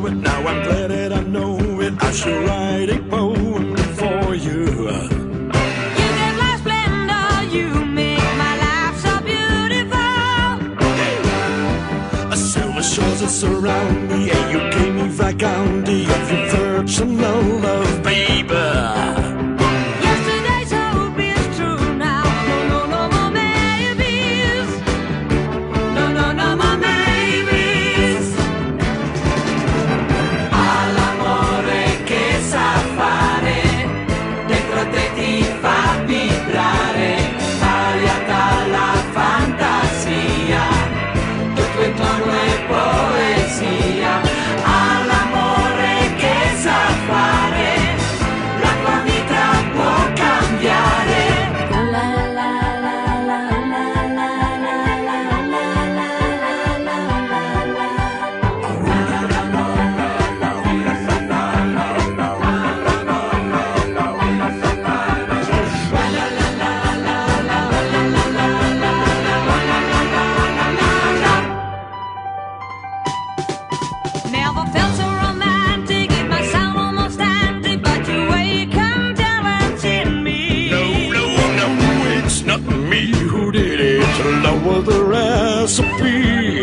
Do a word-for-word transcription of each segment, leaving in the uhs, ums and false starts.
it. Now I'm glad that I know it. I should write a poem for you. You give life splendor, you make my life so beautiful. A silver shores that surround me, and you gave me vagandi of your virginal love, baby. Yesterday's hope is true now. No, no, no more babies. No, no, no more babies. All'amore che sa fare, dentro te ti fa vibrare, aria dalla fantasia, tutto intorno è poesia. All'amore che sa fare, la tua vita può cambiare. La la la la la la la la la la la Never felt so romantic, it might sound almost antic, but the way you come talented me. No, no, no, it's not me who did it. Love was the recipe.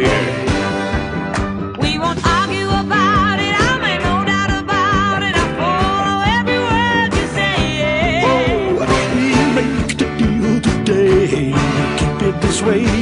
We won't argue about it, I make no doubt about it. I follow every word you say. Oh, we make the deal today. Keep it this way.